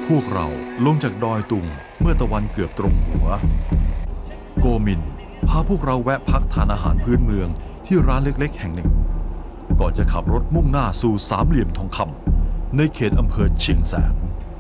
พวกเราลงจากดอยตุงเมื่อตะวันเกือบตรงหัวโกมินพาพวกเราแวะพักทานอาหารพื้นเมืองที่ร้านเล็กๆแห่งหนึ่งก่อนจะขับรถมุ่งหน้าสู่สามเหลี่ยมทองคำในเขตอำเภอเชียงแสน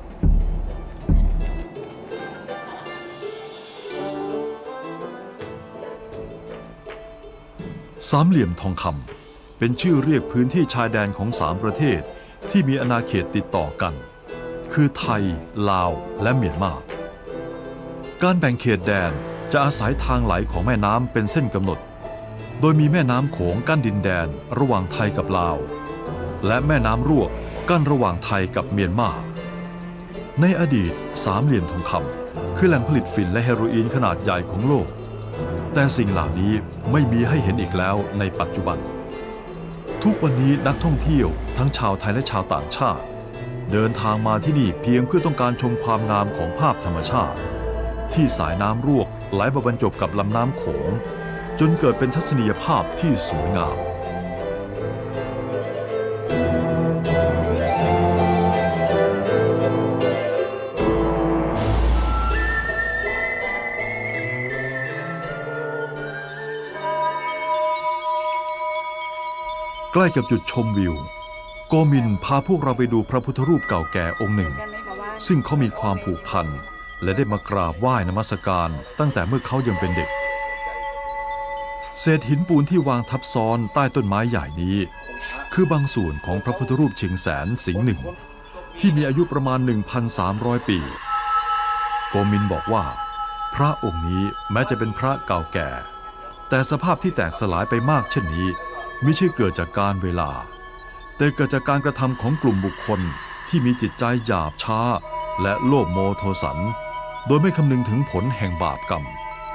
สามเหลี่ยมทองคำเป็นชื่อเรียกพื้นที่ชายแดนของ3ประเทศที่มีอาณาเขตติดต่อกันคือไทยลาวและเมียนมาการแบ่งเขตแดนจะอาศัยทางไหลของแม่น้ำเป็นเส้นกำหนดโดยมีแม่น้ำโขงกั้นดินแดนระหว่างไทยกับลาวและแม่น้ำรวกกั้นระหว่างไทยกับเมียนมาในอดีตสามเหลี่ยมทองคำคือแหล่งผลิตฝิ่นและเฮโรอีนขนาดใหญ่ของโลกแต่สิ่งเหล่านี้ไม่มีให้เห็นอีกแล้วในปัจจุบันทุกวันนี้นักท่องเที่ยวทั้งชาวไทยและชาวต่างชาติเดินทางมาที่นี่เพียงเพื่อต้องการชมความงามของภาพธรรมชาติที่สายน้ำรวกไหลมาบรรจบกับลำน้ำโขงจนเกิดเป็นทัศนียภาพที่สวยงามใกล้กับจุดชมวิวโกมินพาพวกเราไปดูพระพุทธรูปเก่าแก่องค์หนึ่งซึ่งเขามีความผูกพันและได้มากราบไหว้นมัสการตั้งแต่เมื่อเขายังเป็นเด็กเศษหินปูนที่วางทับซ้อนใต้ต้นไม้ใหญ่นี้คือบางส่วนของพระพุทธรูปเชียงแสนสิงห์หนึ่งที่มีอายุประมาณ 1,300 ปีโกมินบอกว่าพระองค์นี้แม้จะเป็นพระเก่าแก่แต่สภาพที่แตกสลายไปมากเช่นนี้ไม่ใช่เกิดจากการเวลาแต่เกิดจากการกระทำของกลุ่มบุคคลที่มีจิตใจหยาบช้าและโลภโมโทสันโดยไม่คำนึงถึงผลแห่งบาปกรรม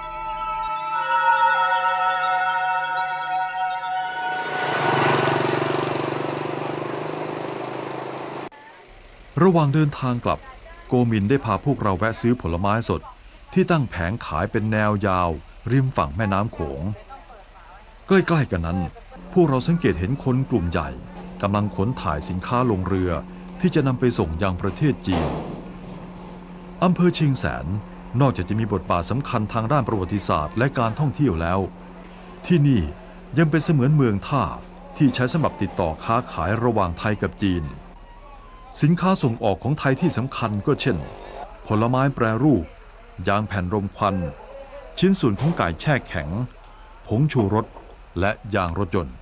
ระหว่างเดินทางกลับโกมินได้พาพวกเราแวะซื้อผลไม้สดที่ตั้งแผงขายเป็นแนวยาวริมฝั่งแม่น้ำโขงใกล้ๆกันนั้นพวกเราสังเกตเห็นคนกลุ่มใหญ่กำลังขนถ่ายสินค้าลงเรือที่จะนำไปส่งยังประเทศจีนอำเภอเชียงแสนนอกจากจะมีบทบาทสำคัญทางด้านประวัติศาสตร์และการท่องเที่ยวแล้วที่นี่ยังเป็นเสมือนเมืองท่าที่ใช้สำหรับติดต่อค้าขายระหว่างไทยกับจีนสินค้าส่งออกของไทยที่สำคัญก็เช่นผลไม้แปรรูปยางแผ่นรมควันชิ้นส่วนของไก่แช่แข็งผงชูรสและยางรถยนต์